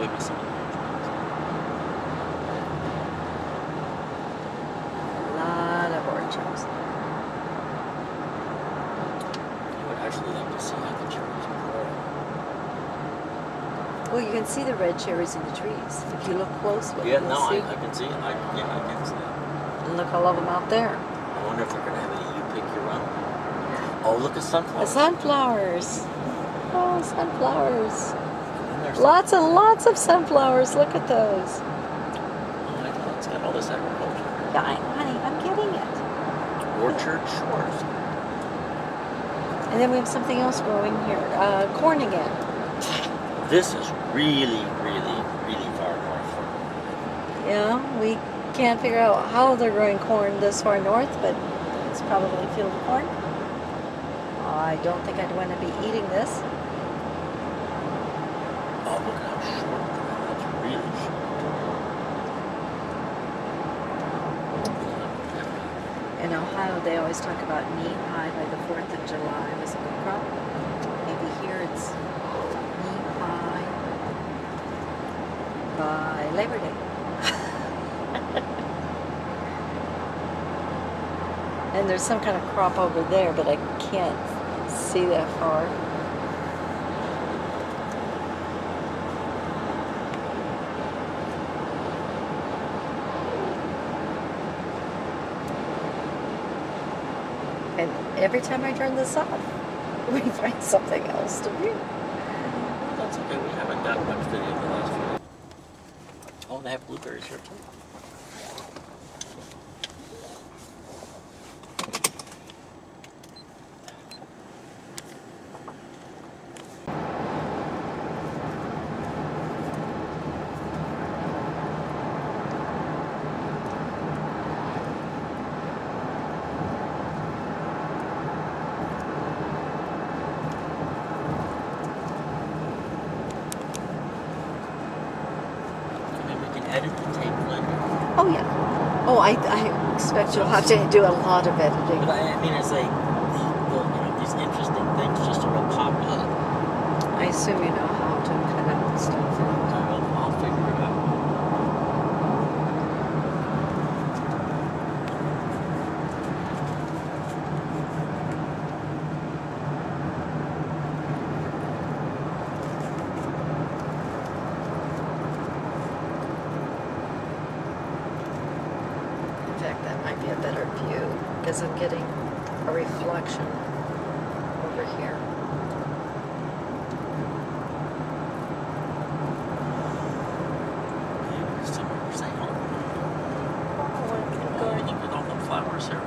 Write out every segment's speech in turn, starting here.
away with some of the lot of orchards. I would actually like to see how the cherries grow. Well, you can see the red cherries in the trees. If you look closely, Yeah, you'll no, see. I can see it. I can see it. And look all of them out there. I wonder if they're going to have any you pick your own. Oh, look at The sunflowers. sunflowers. Oh, sunflowers. And then there's Lots and lots of sunflowers. Look at those. Oh, I know, it's got all this agriculture. Yeah, honey, I'm getting it. Orchard Shores. And then we have something else growing here. Corn again. This is really, really, really far north. Yeah, we can't figure out how they're growing corn this far north, but it's probably a field of corn. I don't think I'd want to be eating this. Oh, look at how short they are. That's really short. In Ohio, they always talk about knee high by the 4th of July was a good crop. Maybe here it's knee high by Labor Day. And there's some kind of crop over there, but I can't see that far. And every time I turn this off, we find something else to view. Well, that's okay. We haven't got much video the last few days. Oh, they have blueberries here too. Edit the tape later. Oh yeah. Oh, I expect you'll have to do a lot of editing. But I mean, it's like these interesting things just sort of pop up. I assume you know how to cut out stuff. I'll figure it out. In fact, that might be a better view because I'm getting a reflection over here. Somewhere saying, oh, look at all the flowers here.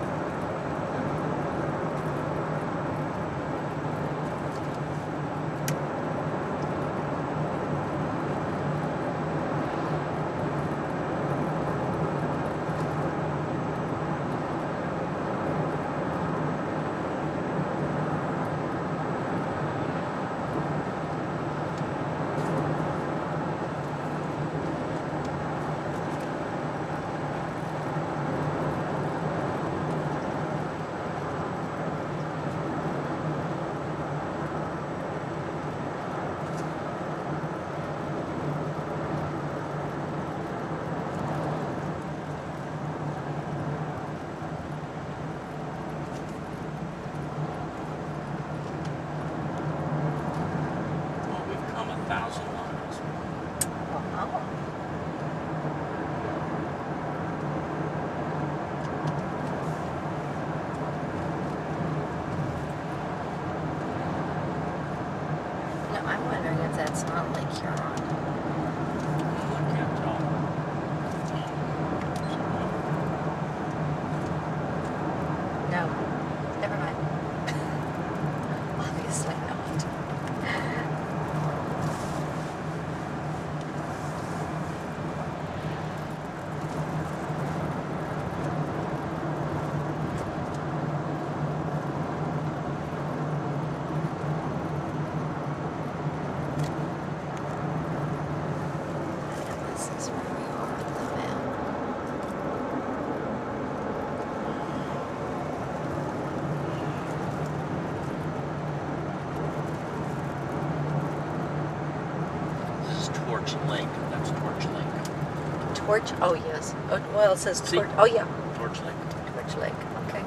Torch Lake. That's Torch Lake. Torch? Oh, yes. Oh, well, it says See? Torch. Oh, yeah. Torch Lake. Torch Lake. Okay.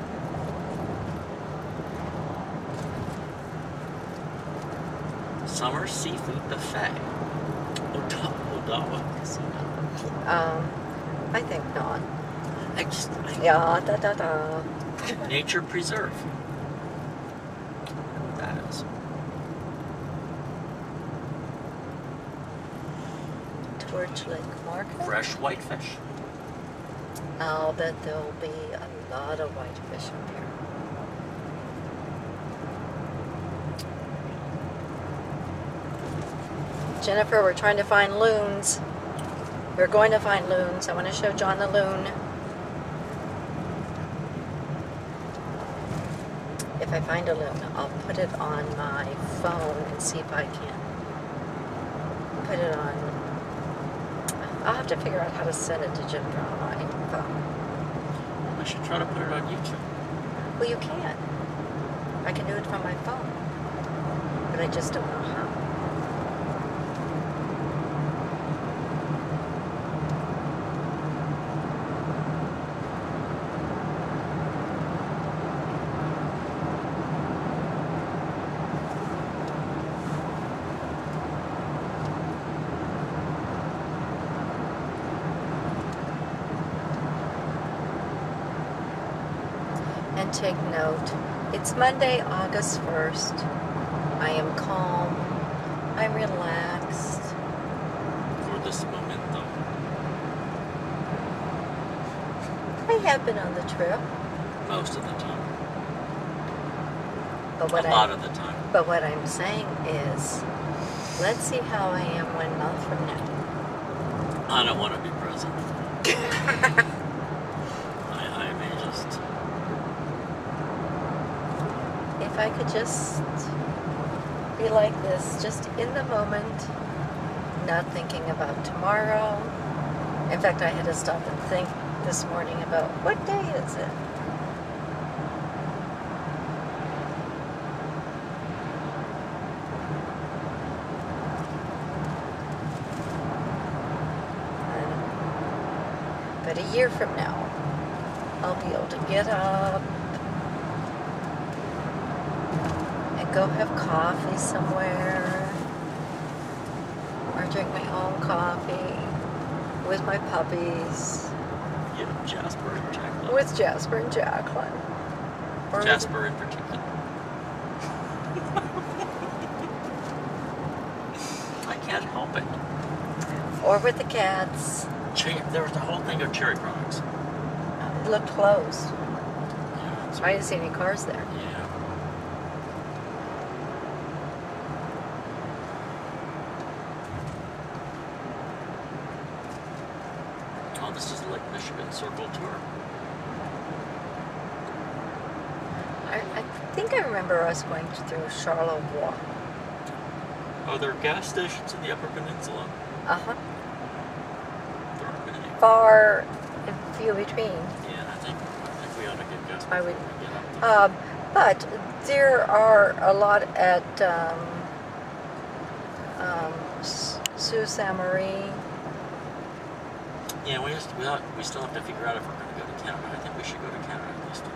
Summer Seafood Buffet. Odawa Casino. I think not. Yeah. Da. Nature Preserve. That is. Torch Lake Market. Fresh whitefish. I'll bet there'll be a lot of whitefish up here. Jennifer, we're trying to find loons. We're going to find loons. I want to show John the loon. If I find a loon, I'll put it on my phone and see if I can put it on. I'll have to figure out how to send it to Jennifer on my phone. We should try to put it on YouTube. Well, you can. I can do it from my phone. But I just don't know how. And take note, it's Monday, August 1st. I am calm. I'm relaxed. For this moment, though. I have been on the trip. Most of the time. But A lot of the time. But what I'm saying is, let's see how I am 1 month from now. I don't want to be present. I may just... If I could just be like this, just in the moment, not thinking about tomorrow. In fact, I had to stop and think this morning about what day is it? But a year from now, I'll be able to get up and go have coffee somewhere, or drink my own coffee with my puppies. Yeah, Jasper and Jacqueline. With Jasper and Jacqueline. Or Jasper in particular. I can't help it. Or with the cats. There was a whole thing of cherry products. It looked closed. Yeah, I didn't see any cars there. yeah. Oh, this is Lake Michigan Circle Tour. I think I remember us going through Charlevoix. Oh, there are gas stations in the Upper Peninsula. Uh-huh. There aren't many. Far and few between. Yeah, I think we ought to get gas. I would. before we get up there. But there are a lot at Sault Ste. Marie. Yeah, we still have to figure out if we're going to go to Canada. I think we should go to Canada at least.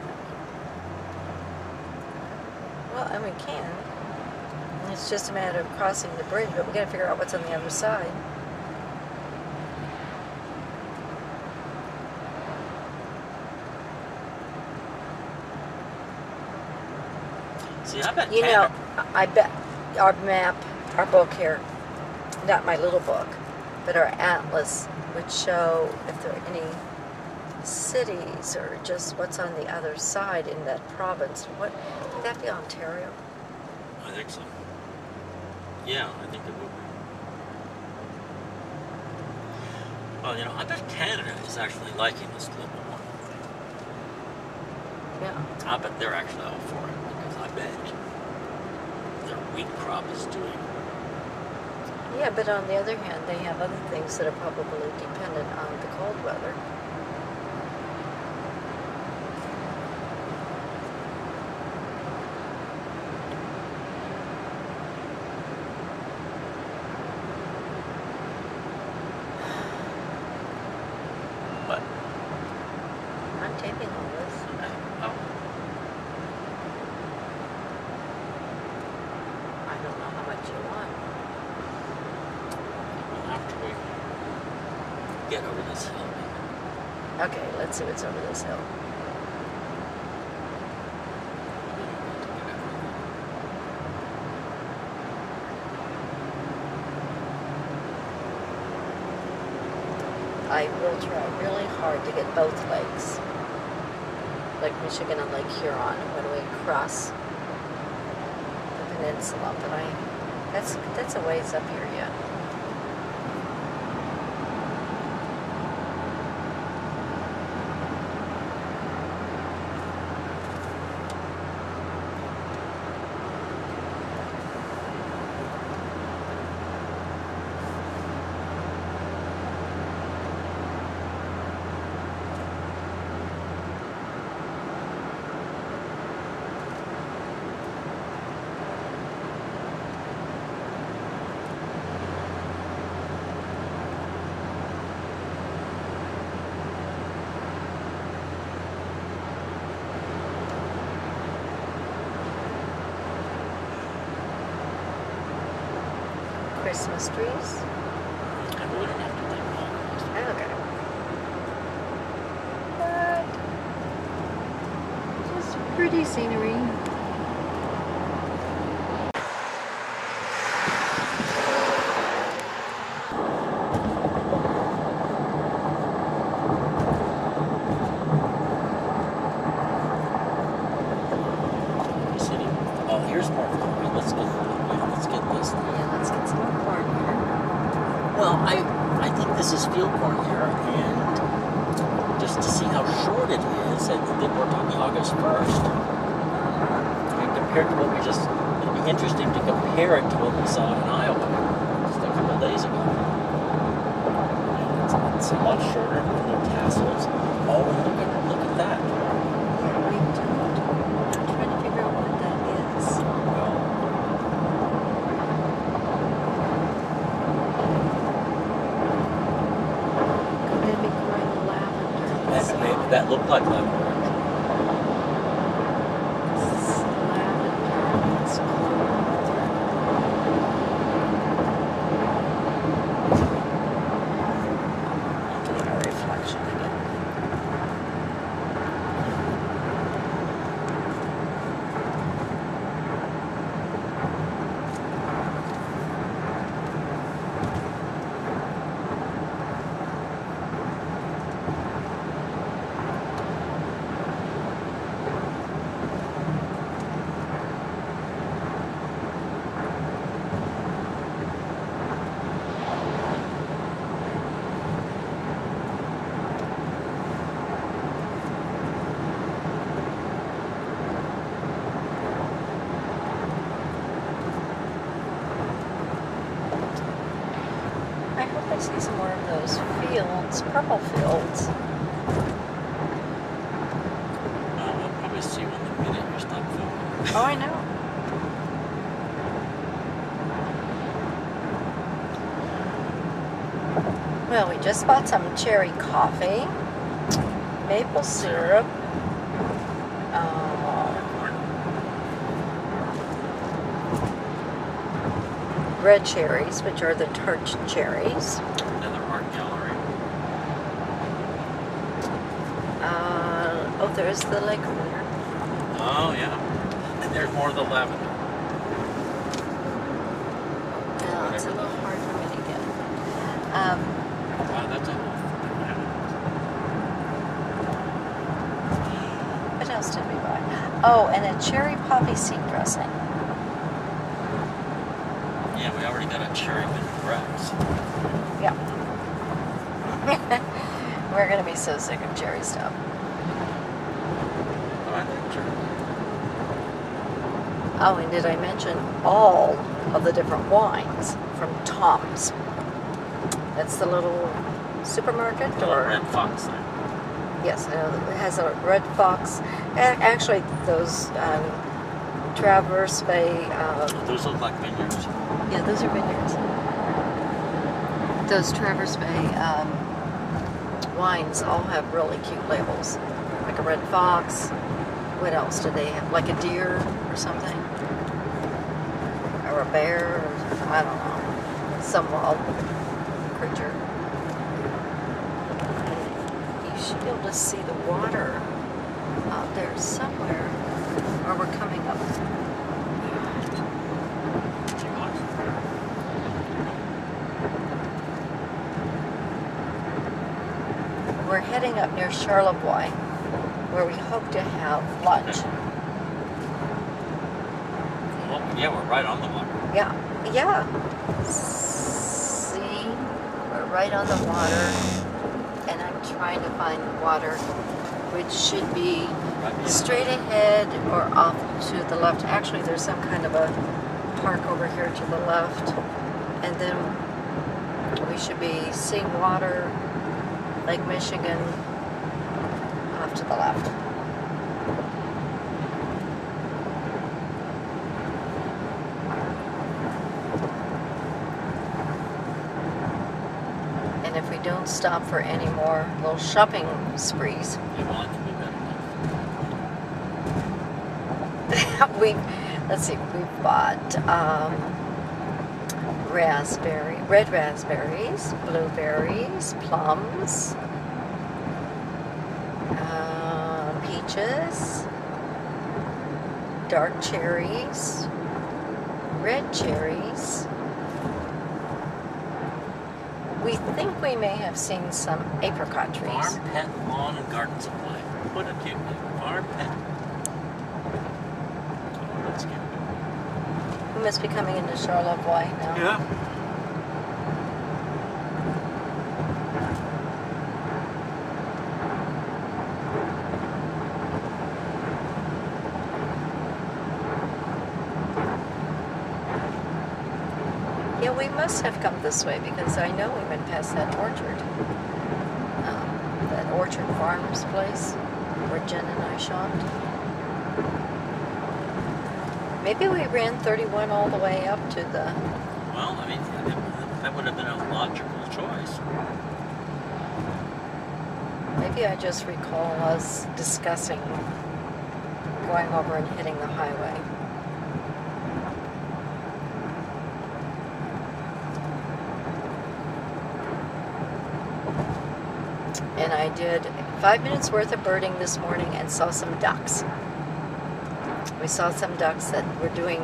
Well, and we can. It's just a matter of crossing the bridge, but we got to figure out what's on the other side. See, I bet You know, Canada. I bet our map, our book here, not my little book, but our atlas would show if there are any cities or just what's on the other side in that province. What would that be? Ontario? I think so. Yeah, I think it would be. Well, you know, I bet Canada is actually liking this global warming thing. Yeah. I bet they're actually all for it, because I bet their wheat crop is doing. Yeah, but on the other hand, they have other things that are probably dependent on the cold weather. get over this hill. Okay, let's see what's over this hill. I will try really hard to get both lakes, Lake Michigan and Lake Huron, when we cross the peninsula. But that's a ways up here yet. Christmas trees. I wouldn't have to take long. Okay. But just pretty scenery. City. Oh, here's more. Let's get this. Yeah, let's get some more corn here. Well, I think this is field corn here, and just to see how short it is, and then we're talking August 1st. I mean, compared to what we just, it'll be interesting to compare it to what we saw in Iowa just a couple of days ago. And it's a lot shorter with no tassels. Oh, and look at that. Yeah, we don't. I'm trying to figure out what that is. Well, Could it be growing lavender? that looked like lavender. I hope I see some more of those fields, purple fields. We'll probably see one the minute you stop filming. Oh, I know. Well, we just bought some cherry coffee, maple syrup, red cherries, which are the tart cherries. Another art gallery. Oh, there's the lake over there. Oh, yeah. And there's more of the lavender. No, it's a little hard for me to get. Wow, that's a What else did we buy? Oh, and a cherry poppy seed dressing. Yeah, we already got a cherry vinaigrette. Yeah. We're going to be so sick of cherry stuff. Oh, I like cherry. Oh, and did I mention all of the different wines from Tom's? That's the little supermarket, or Red Fox thing. yes, I know it has a Red Fox. Actually, those Traverse Bay. Those look like vineyards. Yeah, those are vineyards. Those Traverse Bay wines all have really cute labels, like a Red Fox. What else do they have? Like a deer or something, or a bear, or I don't know, some wild creature. should be able to see the water out there somewhere. Or we're coming up. We're heading up near Charlevoix, where we hope to have lunch. Well, yeah, we're right on the water. Yeah, yeah. See, we're right on the water, and I'm trying to find the water, which should be straight ahead or off to the left. Actually, there's some kind of a park over here to the left, and then we should be seeing water, Lake Michigan, off to the left. And if we don't stop for any more little shopping sprees, let's see, we bought red raspberries, blueberries, plums, peaches, dark cherries, red cherries. We think we may have seen some apricot trees. Farm Pet Lawn and Garden Supply. What a cute name. Farm Pet. That's cute. We must be coming into Charlevoix now. Yeah. Yeah, we must have come this way because I know we went past that orchard. That Orchard Farms place where Jen and I shopped. Maybe we ran 31 all the way up to the... Well, I mean, that would have been a logical choice. Maybe I just recall us discussing going over and hitting the highway. And I did 5 minutes worth of birding this morning and saw some ducks. We saw some ducks that were doing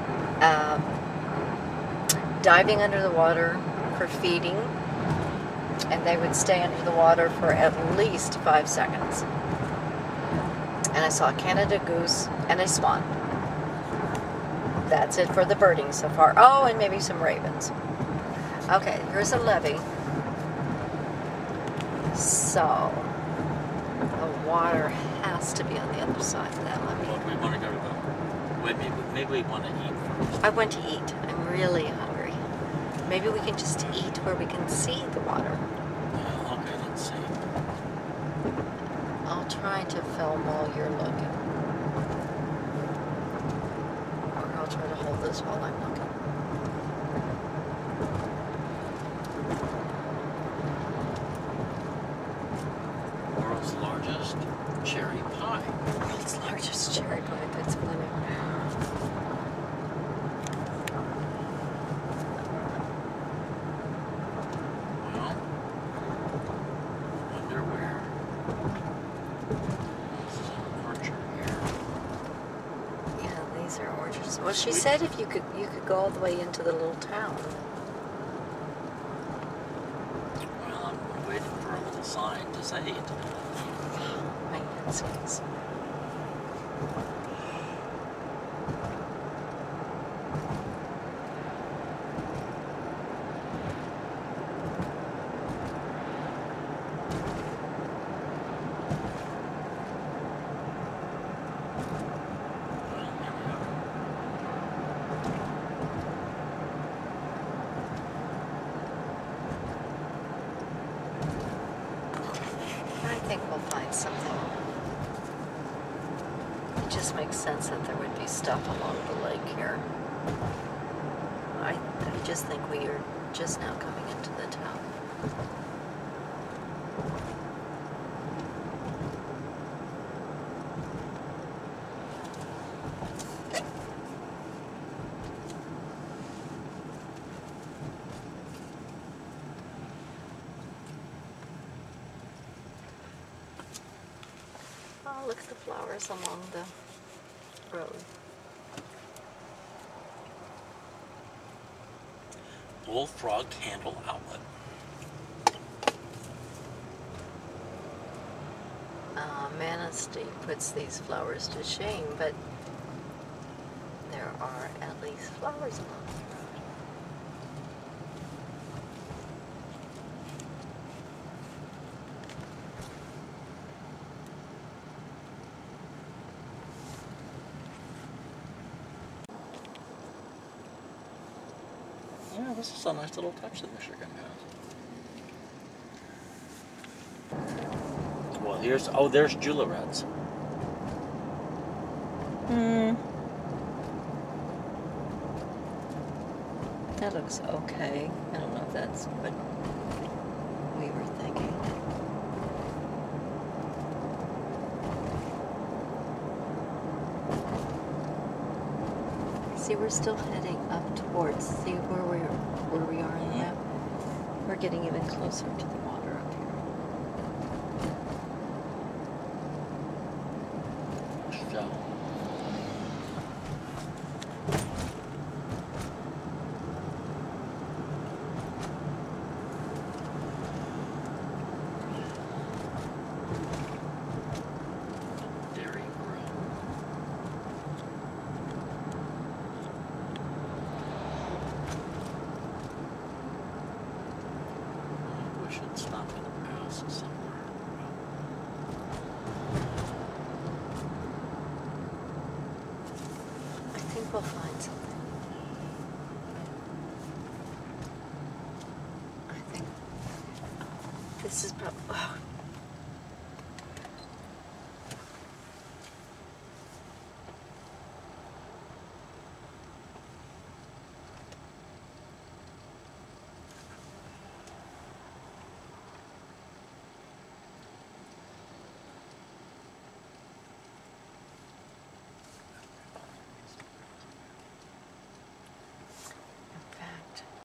diving under the water for feeding, and they would stay under the water for at least 5 seconds. And I saw a Canada goose and a swan. That's it for the birding so far. Oh, and maybe some ravens. Okay, here's a levee. So, the water has to be on the other side of that levee. Well, do we want to go to the... Maybe we want to eat first. I want to eat. I'm really hungry. Maybe we can just eat where we can see the water. Yeah, okay, let's see. I'll try to film while you're looking. Or I'll try to hold this while I'm looking. World's largest cherry pie. World's largest cherry pie. That's funny. Well, wonder where. This is an orchard here. Yeah, these are orchards. Well, she said if you could go all the way into the little town. Well, I'm waiting for a little sign to say it. My head skis. I think we'll find something. It just makes sense that there would be stuff along the lake here. I just think we are just now coming into the town. Oh, look at the flowers along the road. Bullfrog Candle Outlet. Manistee puts these flowers to shame, but there are at least flowers along the road. Yeah, this is a nice little touch that Michigan has. Well, there's Juliet's. That looks okay. I don't know if that's what we were thinking. See, we're still heading up towards, see where we are in the map? We're getting even closer to the water up here. So. Stop at the house somewhere. I think we'll find something. I think this is probably, oh,